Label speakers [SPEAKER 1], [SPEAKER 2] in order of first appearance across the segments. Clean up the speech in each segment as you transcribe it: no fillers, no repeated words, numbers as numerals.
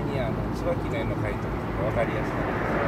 [SPEAKER 1] に椿の絵の描いてると分かりやすい。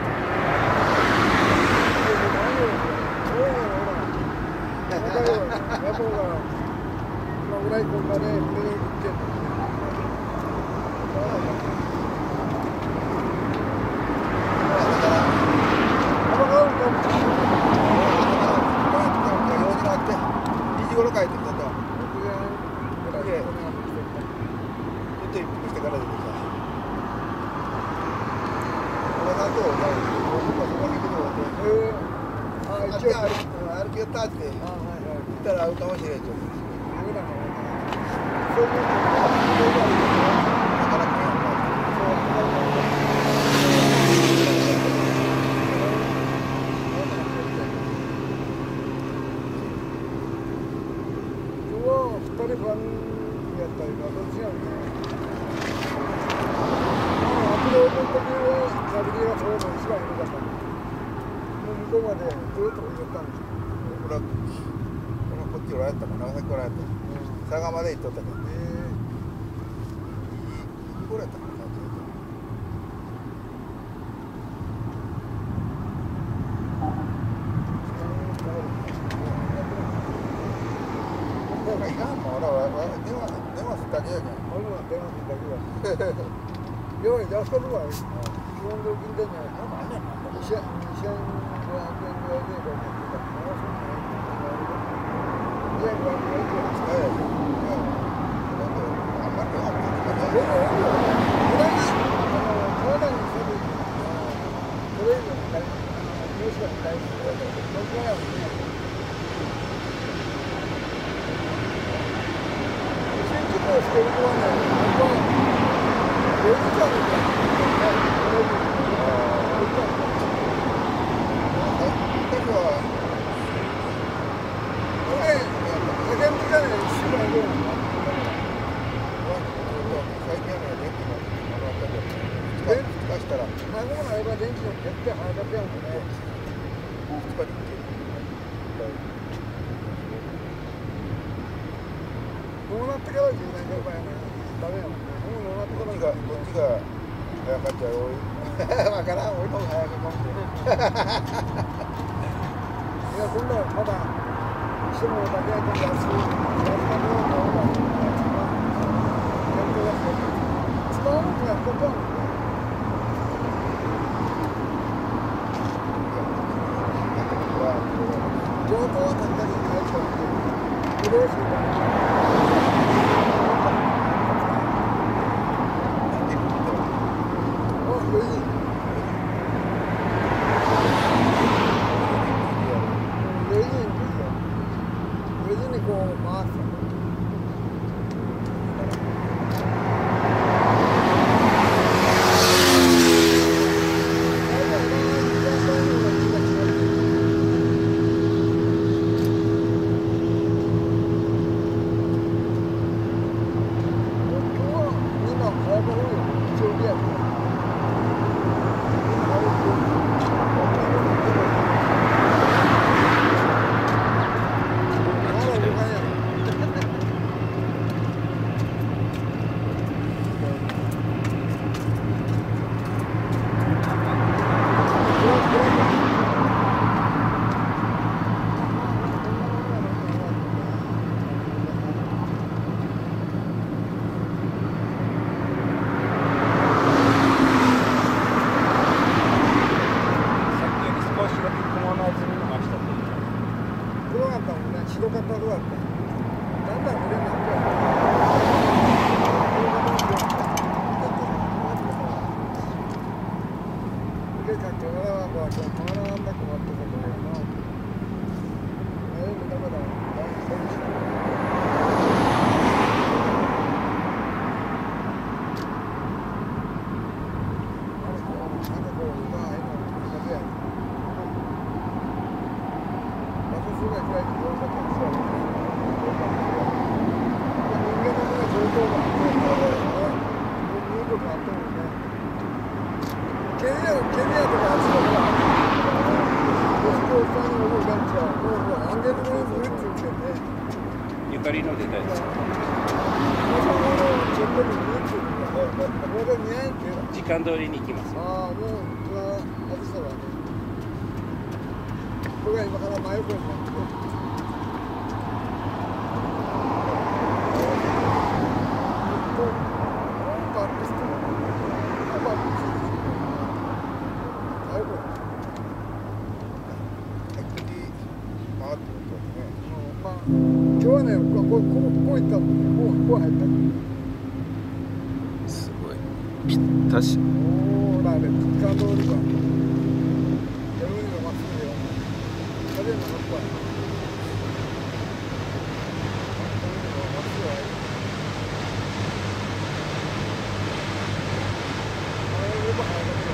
[SPEAKER 2] 佐賀まで行っとったけど、これやったかな。いかんもん、俺は電話するだけやけん。俺は電話するだけや。よい、安かるわ。基本料金でね、2500円ぐらいで、
[SPEAKER 1] ゆかりの出たやつ。 時間通りに行きます。
[SPEAKER 2] ああ、もう外したわね。これが今から真横になって。今日はね、こういったもんね、こう入った。
[SPEAKER 3] すごい。ぴったし。
[SPEAKER 2] おー、だね、時間通りか。夜にもまっすぐよ。風の葉っぱや。まっすぐや。あれ、よく早かったよ。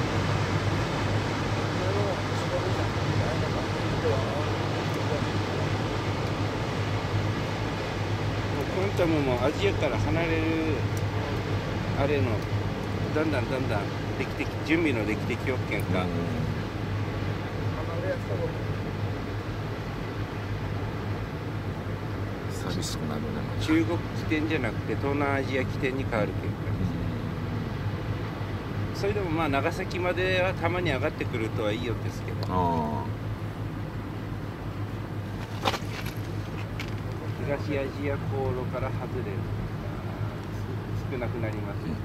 [SPEAKER 1] コンタムもアジアから離れるあれのだんだん歴的準備の歴的表現か、
[SPEAKER 3] 寂しくなるね。
[SPEAKER 1] 中国起点じゃなくて東南アジア起点に変わるけんか、それでもまあ長崎まではたまに上がってくるとはいいよですけど、東アジア航路から外れる少なくなりますよね。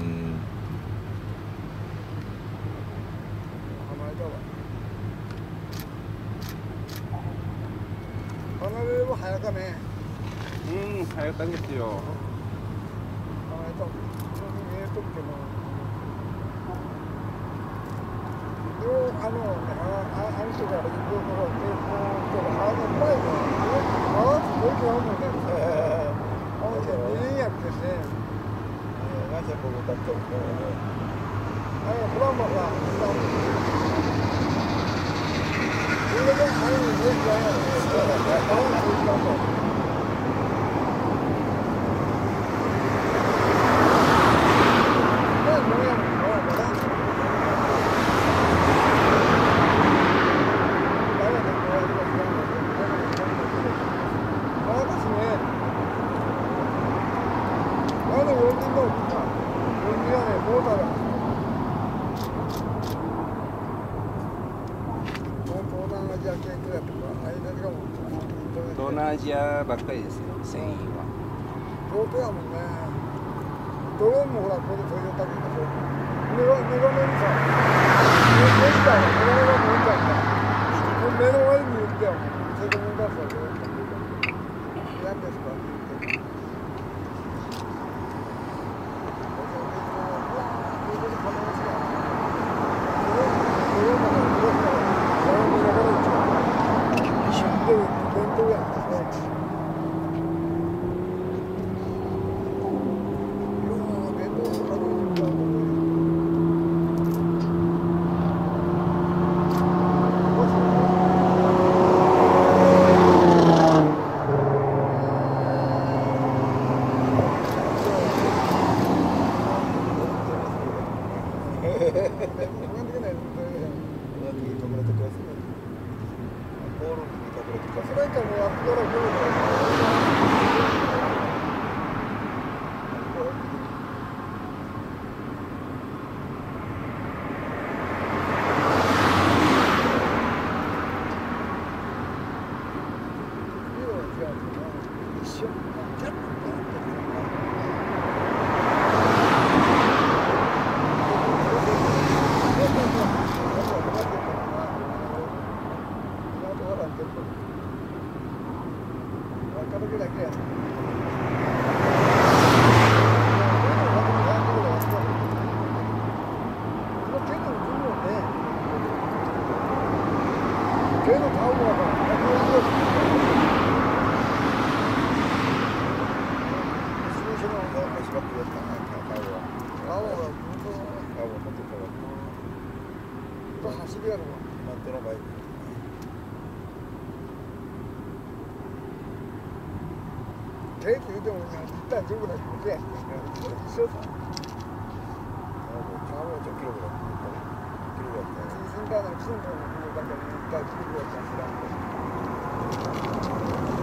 [SPEAKER 2] 離れれば早かね。
[SPEAKER 1] 早かですよ。
[SPEAKER 2] 離れた。見えとくけど。あの人から行くのが結構早かったよ。どういうもんね。2年やってね。なぜ僕だと。プランマが。これがあるんですよ。
[SPEAKER 1] 東南アジアばっかりですよ、繊維は。
[SPEAKER 2] 東京やもんね。ドローンもほら、ここでトヨタ機でしょ。目の前にさ、目の前に言ってよ。それでもんだったら、何ですかって言って。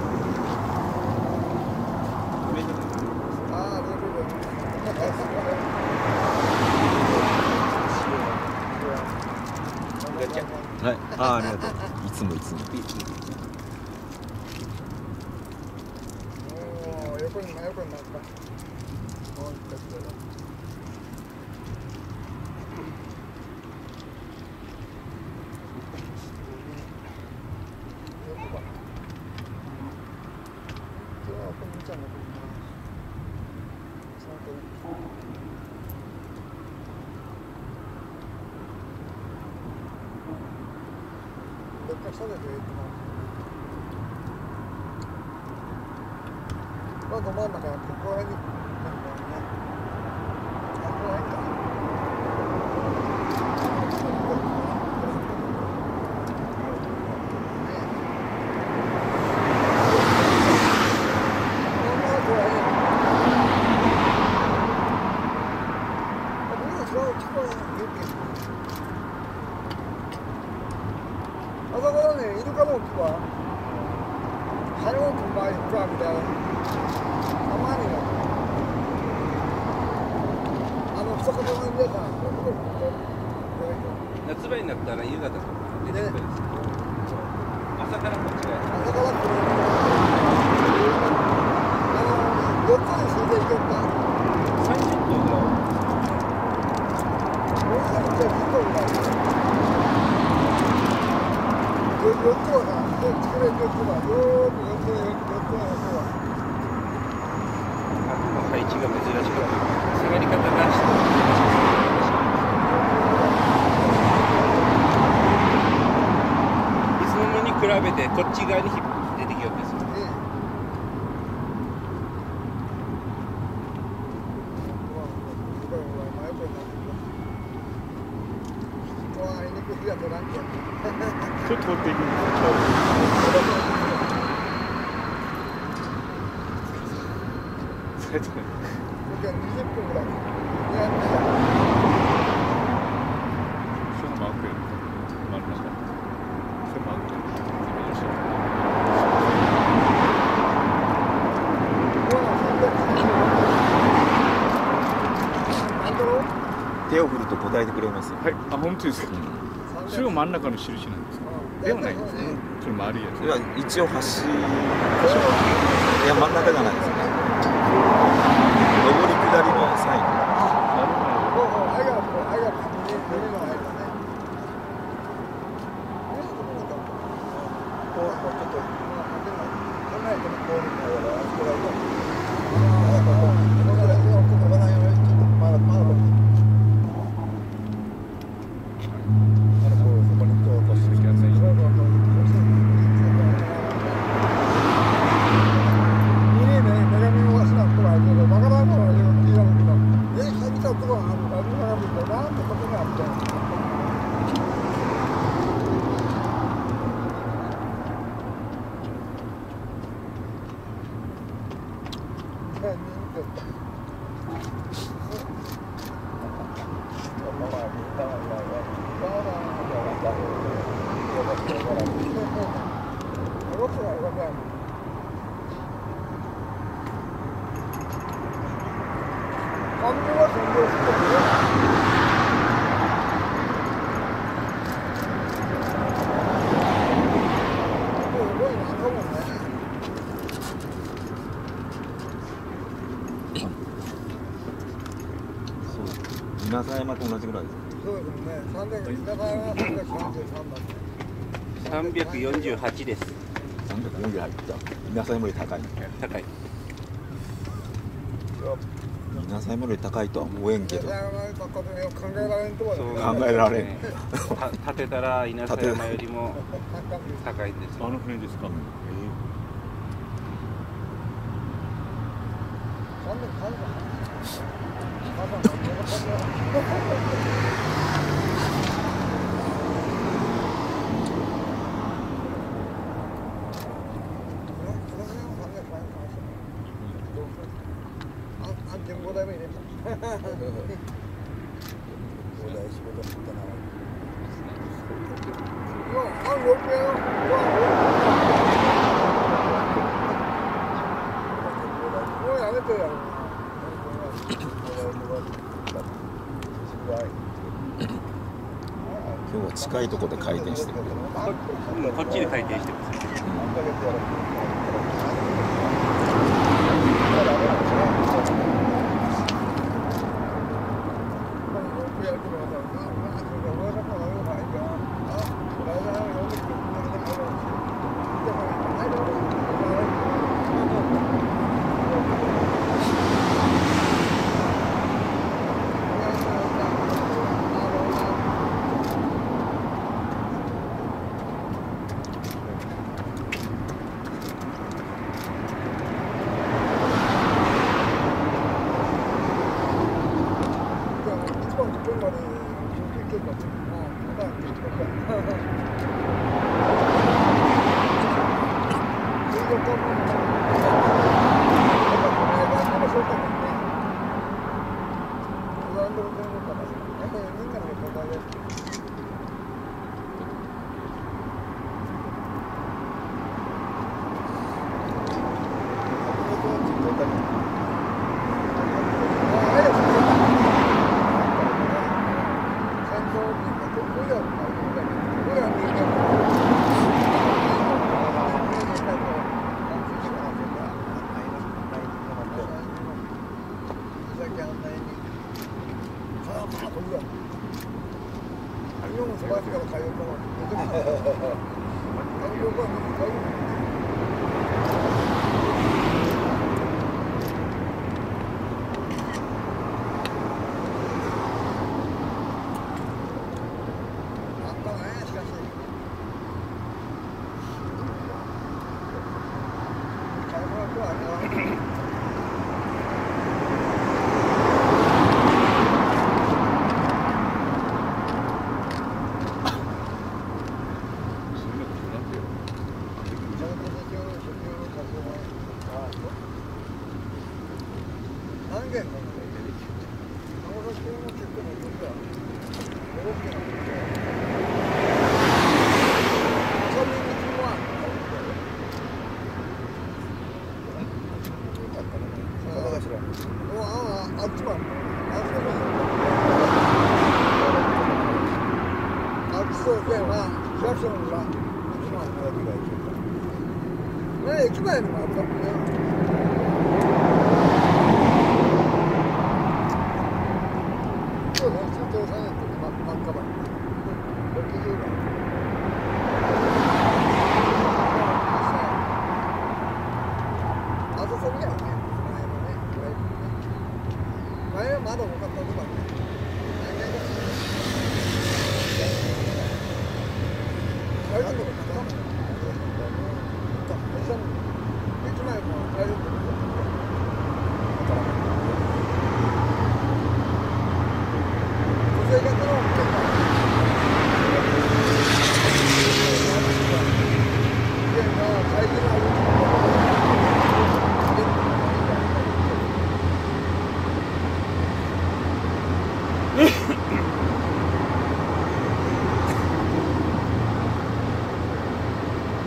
[SPEAKER 2] ああ、
[SPEAKER 3] ありがとう。いつもいつも。
[SPEAKER 2] おお、横になった。もう一回これだ。ど真ん中ここら辺にあそこのね、イルカの木は早く前に来たみたいな。たまにね、そこの皆さん、
[SPEAKER 1] 夏場になったら夕方とか出てくるんですけど、朝からこっちが
[SPEAKER 2] 朝から来る。4つに住んでいけるか。
[SPEAKER 1] 30分ぐらい。
[SPEAKER 2] もう一回ずっとぐらい。4つはさ、作れる4つは、よーく4つは。
[SPEAKER 1] あの配置が珍しくて、下がり方がしていつの間に比べてこっち側に出てきようんですよ。
[SPEAKER 4] それ通っていくんですよ。
[SPEAKER 2] 20分ぐらい。
[SPEAKER 4] そのマークやる真ん中。それマークやる。
[SPEAKER 3] 手を振ると答えてくれますよ。
[SPEAKER 4] はい。あ、本当ですか。それが真ん中の印なんですか。ではないんですね。それ丸いやつ。
[SPEAKER 3] いや一応端。いや真ん中じゃないですね。上り下りのサイン。稲佐山と同じぐらいです。
[SPEAKER 2] そうですね。稲佐山は
[SPEAKER 1] 348です。
[SPEAKER 3] 340入った。稲佐山より高い。
[SPEAKER 1] 高い。
[SPEAKER 3] 稲佐山より高いとは思えんけど。
[SPEAKER 2] 考
[SPEAKER 3] えられん。
[SPEAKER 1] 立てたら稲佐山よりも高いんですよ。
[SPEAKER 4] あの船ですか。
[SPEAKER 2] 5代目入れた。5代仕事してたな。もうやめてやろ。
[SPEAKER 3] 今日は近いところで回転してくる。
[SPEAKER 1] こっちで回転してます。
[SPEAKER 2] 駅前にもあったもんね。そうね、中東3円と真っ赤ば60番。あとそれやね、前はまだ多かったとかね。あれでも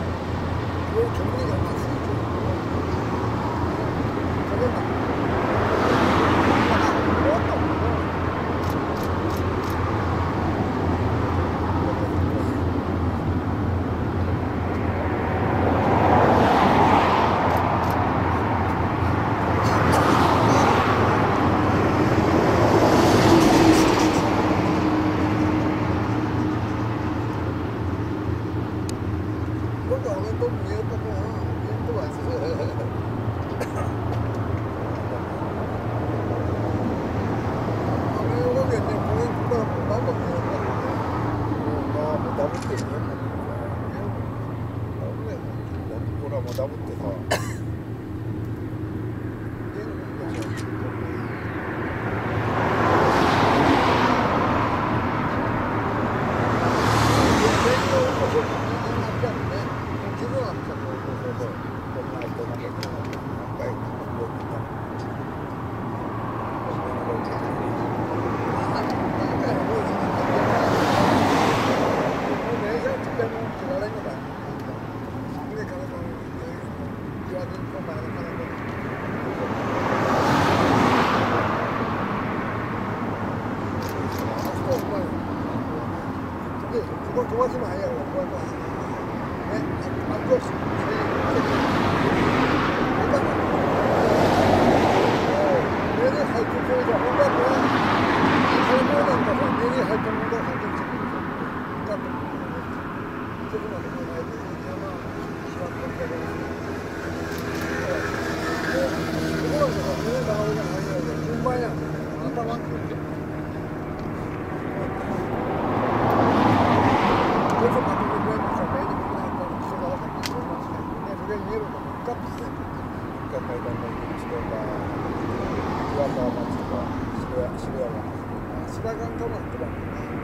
[SPEAKER 2] 煙がまずい。 岩川町とか白山白岩かもってば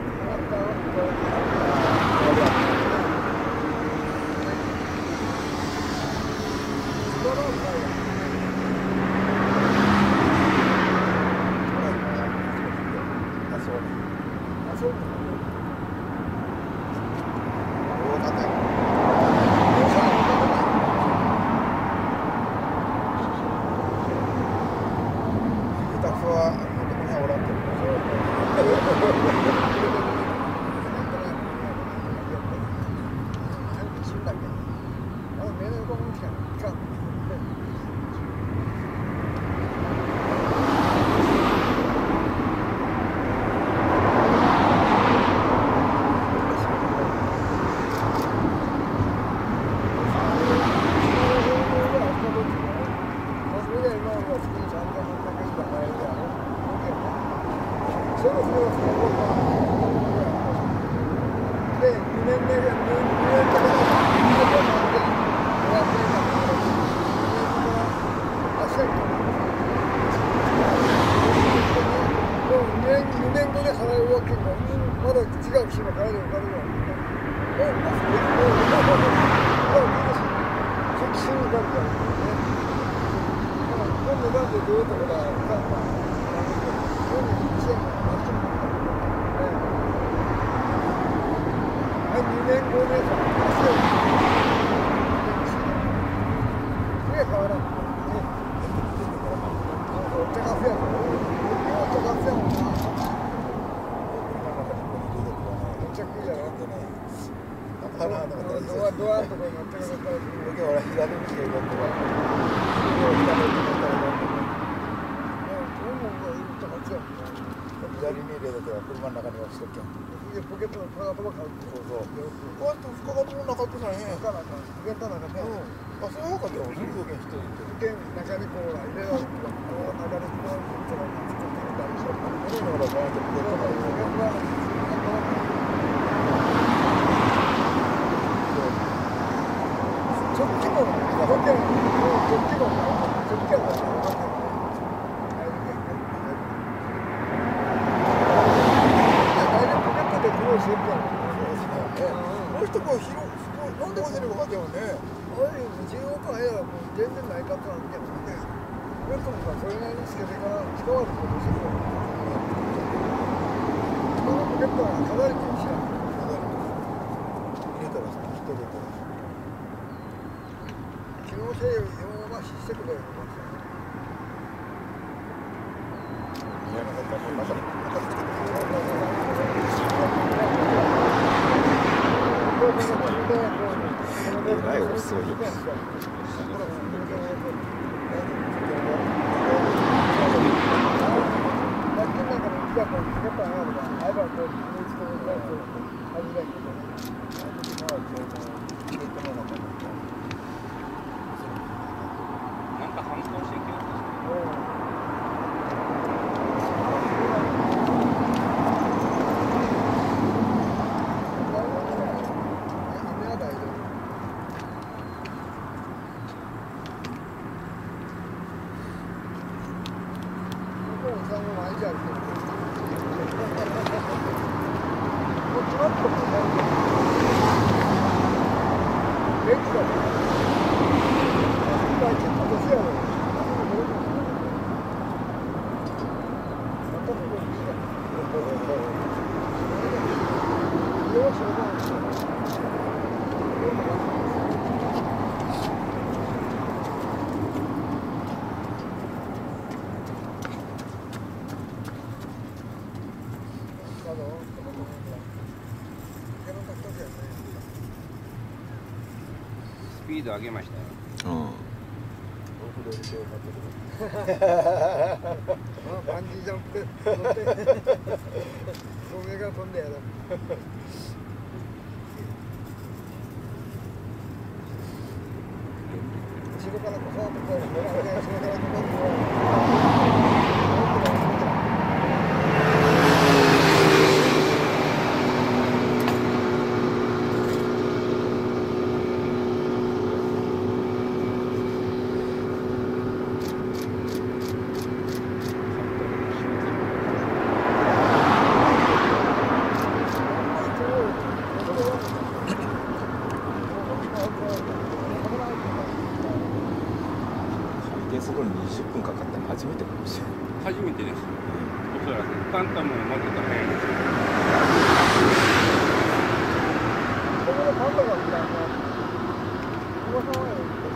[SPEAKER 1] スピード上げましたよ。
[SPEAKER 2] バンジージャンプで飛んで、透明が飛んでやろう。後ろからこうさっとこう、後ろからこう。
[SPEAKER 3] 30分かかったの初めてかもしれない。
[SPEAKER 1] 初めてです。おそらくタンタンももうちょっと早いです。
[SPEAKER 2] ここでパンダが来たら、おばさんは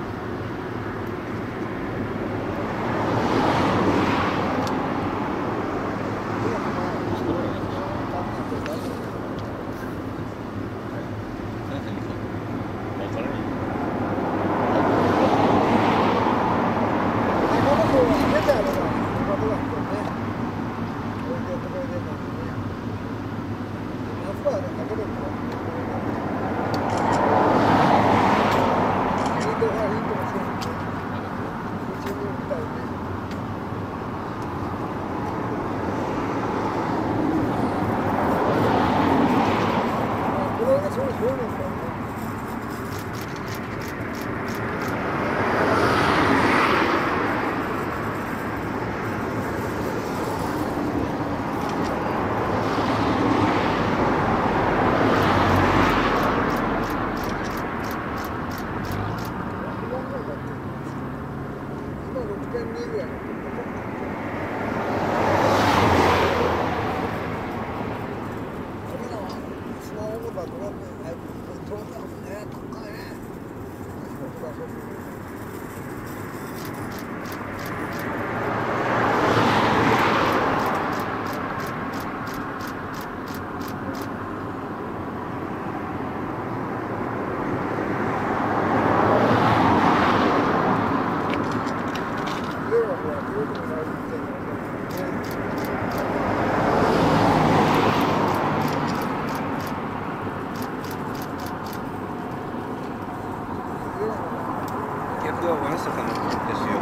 [SPEAKER 1] 客はワンサカのですよ。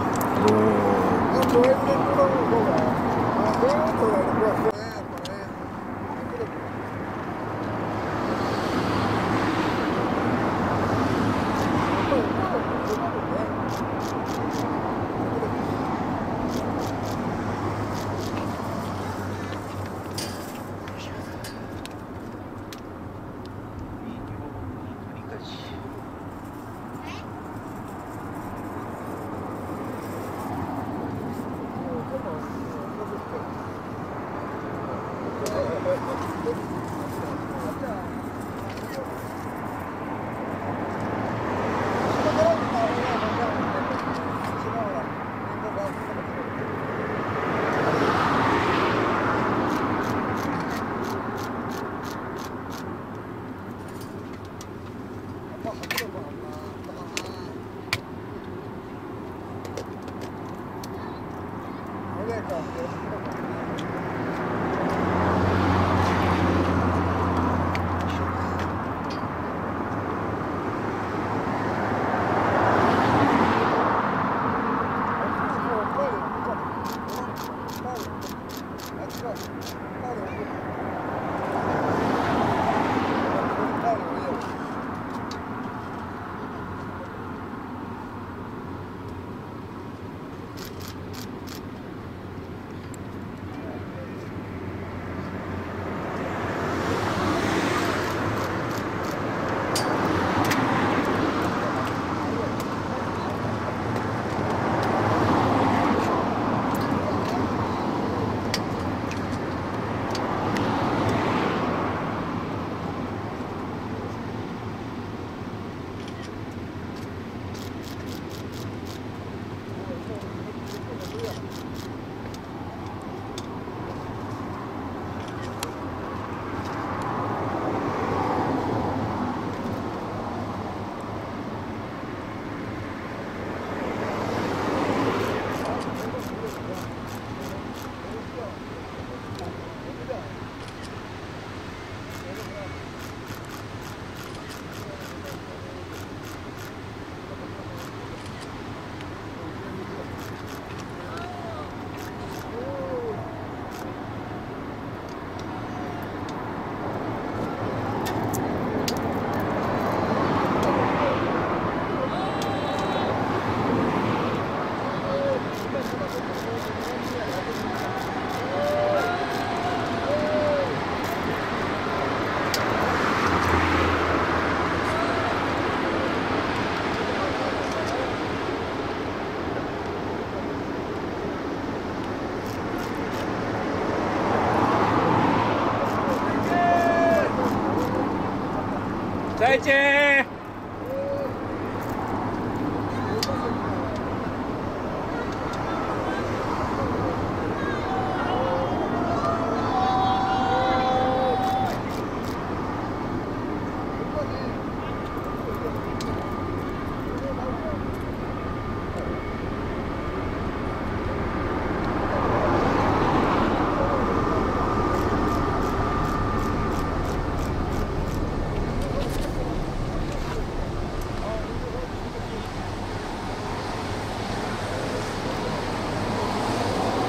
[SPEAKER 1] 再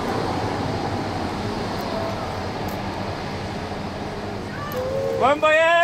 [SPEAKER 1] 见。Bom banho!